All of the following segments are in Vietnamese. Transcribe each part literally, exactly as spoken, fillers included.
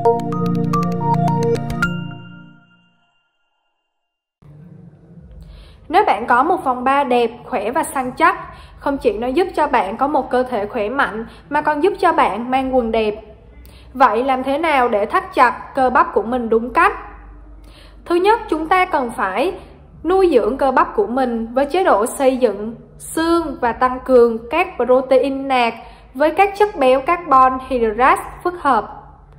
Nếu bạn có một vòng ba đẹp, khỏe và săn chắc, không chỉ nó giúp cho bạn có một cơ thể khỏe mạnh mà còn giúp cho bạn mang quần đẹp. Vậy làm thế nào để thắt chặt cơ bắp của mình đúng cách? Thứ nhất, chúng ta cần phải nuôi dưỡng cơ bắp của mình với chế độ xây dựng xương và tăng cường các protein nạc với các chất béo carbon hydrate phức hợp.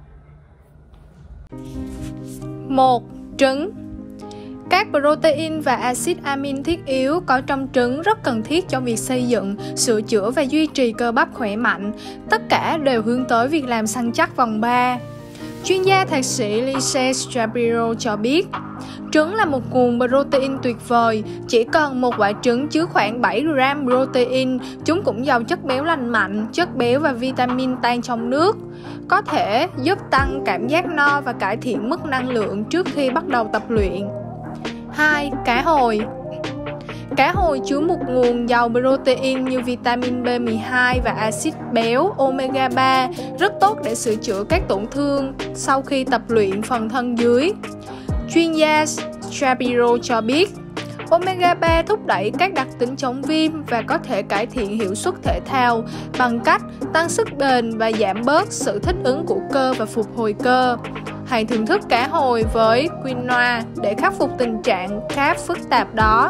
một. Trứng. Các protein và axit amin thiết yếu có trong trứng rất cần thiết cho việc xây dựng, sửa chữa và duy trì cơ bắp khỏe mạnh. Tất cả đều hướng tới việc làm săn chắc vòng ba. Chuyên gia thạc sĩ Lise Shapiro cho biết, trứng là một nguồn protein tuyệt vời. Chỉ cần một quả trứng chứa khoảng bảy gram protein, chúng cũng giàu chất béo lành mạnh, chất béo và vitamin tan trong nước, có thể giúp tăng cảm giác no và cải thiện mức năng lượng trước khi bắt đầu tập luyện. hai. Cá hồi. Cá hồi chứa một nguồn giàu protein như vitamin B mười hai và axit béo omega ba, rất tốt để sửa chữa các tổn thương sau khi tập luyện phần thân dưới. Chuyên gia Shapiro cho biết, omega ba thúc đẩy các đặc tính chống viêm và có thể cải thiện hiệu suất thể thao bằng cách tăng sức bền và giảm bớt sự thích ứng của cơ và phục hồi cơ. Hãy thưởng thức cá hồi với quinoa để khắc phục tình trạng carb phức tạp đó.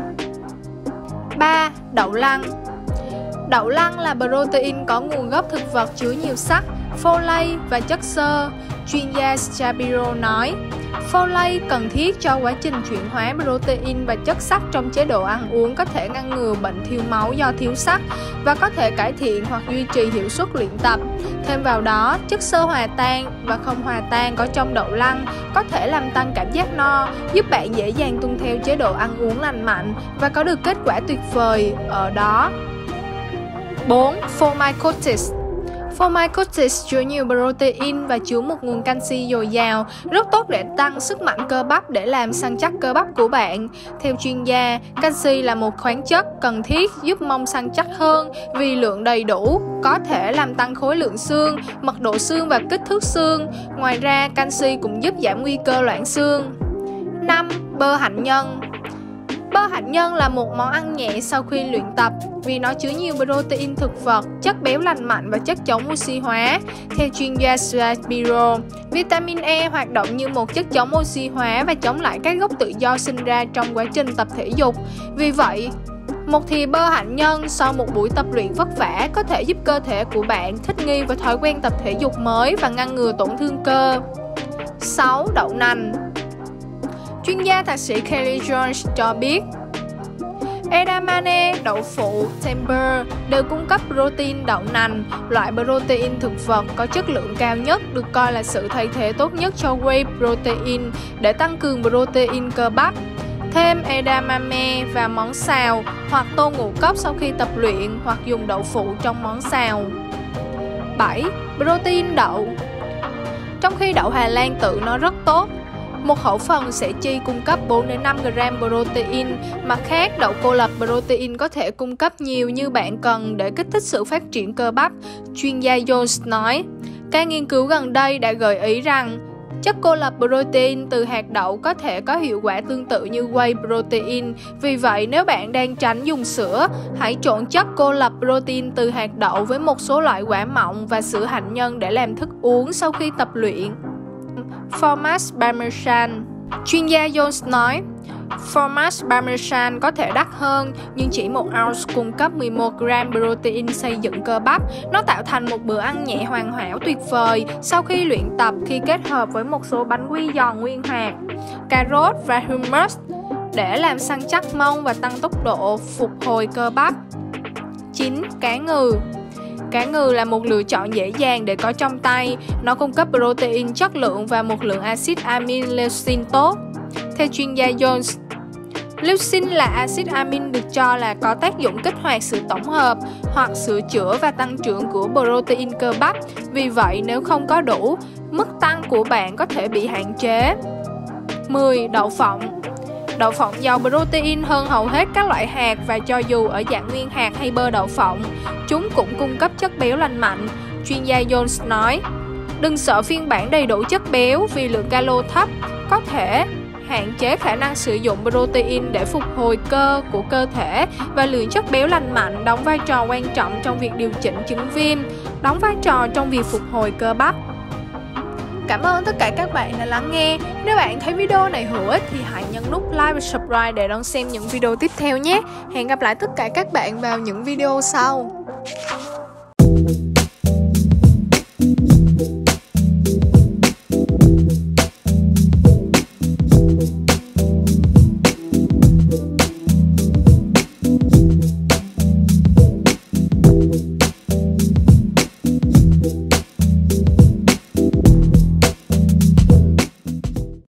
ba. Đậu lăng. Đậu lăng là protein có nguồn gốc thực vật chứa nhiều sắt, folate và chất xơ. Chuyên gia Shapiro nói, folate cần thiết cho quá trình chuyển hóa protein và chất sắt trong chế độ ăn uống, có thể ngăn ngừa bệnh thiếu máu do thiếu sắt và có thể cải thiện hoặc duy trì hiệu suất luyện tập. Thêm vào đó, chất xơ hòa tan và không hòa tan có trong đậu lăng có thể làm tăng cảm giác no, giúp bạn dễ dàng tuân theo chế độ ăn uống lành mạnh và có được kết quả tuyệt vời ở đó. bốn. Phô mai cottage. Phô mai cottage chứa nhiều protein và chứa một nguồn canxi dồi dào, rất tốt để tăng sức mạnh cơ bắp để làm săn chắc cơ bắp của bạn. Theo chuyên gia, canxi là một khoáng chất cần thiết giúp mông săn chắc hơn vì lượng đầy đủ có thể làm tăng khối lượng xương, mật độ xương và kích thước xương. Ngoài ra, canxi cũng giúp giảm nguy cơ loãng xương. năm. Bơ hạnh nhân. Bơ hạnh nhân là một món ăn nhẹ sau khi luyện tập vì nó chứa nhiều protein thực vật, chất béo lành mạnh và chất chống oxy hóa. Theo chuyên gia Shapiro, vitamin E hoạt động như một chất chống oxy hóa và chống lại các gốc tự do sinh ra trong quá trình tập thể dục. Vì vậy, một thìa bơ hạnh nhân sau một buổi tập luyện vất vả có thể giúp cơ thể của bạn thích nghi với thói quen tập thể dục mới và ngăn ngừa tổn thương cơ. sáu. Đậu nành. Chuyên gia thạc sĩ Kelly Jones cho biết, edamame, đậu phụ, tempeh đều cung cấp protein đậu nành, loại protein thực vật có chất lượng cao nhất, được coi là sự thay thế tốt nhất cho whey protein để tăng cường protein cơ bắp. Thêm edamame vào món xào hoặc tô ngũ cốc sau khi tập luyện, hoặc dùng đậu phụ trong món xào. bảy. Protein đậu. Trong khi đậu Hà Lan tự nó rất tốt, một khẩu phần sẻ chi cung cấp bốn đến năm gram protein. Mặt khác, đậu cô lập protein có thể cung cấp nhiều như bạn cần để kích thích sự phát triển cơ bắp. Chuyên gia Jones nói, các nghiên cứu gần đây đã gợi ý rằng chất cô lập protein từ hạt đậu có thể có hiệu quả tương tự như whey protein. Vì vậy, nếu bạn đang tránh dùng sữa, hãy trộn chất cô lập protein từ hạt đậu với một số loại quả mọng và sữa hạnh nhân để làm thức uống sau khi tập luyện. Fromage Parmesan. Chuyên gia Jones nói, fromage Parmesan có thể đắt hơn, nhưng chỉ một ounce cung cấp mười một gram protein xây dựng cơ bắp. Nó tạo thành một bữa ăn nhẹ hoàn hảo tuyệt vời sau khi luyện tập khi kết hợp với một số bánh quy giòn nguyên hạt, cà rốt và hummus để làm săn chắc mông và tăng tốc độ phục hồi cơ bắp. chín. Cá ngừ. Cá ngừ là một lựa chọn dễ dàng để có trong tay. Nó cung cấp protein chất lượng và một lượng axit amin leucine tốt. Theo chuyên gia Jones, leucine là axit amin được cho là có tác dụng kích hoạt sự tổng hợp hoặc sửa chữa và tăng trưởng của protein cơ bắp. Vì vậy, nếu không có đủ, mức tăng của bạn có thể bị hạn chế. mười. Đậu phộng. Đậu phộng giàu protein hơn hầu hết các loại hạt, và cho dù ở dạng nguyên hạt hay bơ đậu phộng, chúng cũng cung cấp chất béo lành mạnh. Chuyên gia Jones nói, Đừng sợ phiên bản đầy đủ chất béo vì lượng calo thấp có thể hạn chế khả năng sử dụng protein để phục hồi cơ của cơ thể, và lượng chất béo lành mạnh đóng vai trò quan trọng trong việc điều chỉnh chứng viêm, đóng vai trò trong việc phục hồi cơ bắp. Cảm ơn tất cả các bạn đã lắng nghe. Nếu bạn thấy video này hữu ích thì hãy nhấn nút like và subscribe để đón xem những video tiếp theo nhé. Hẹn gặp lại tất cả các bạn vào những video sau.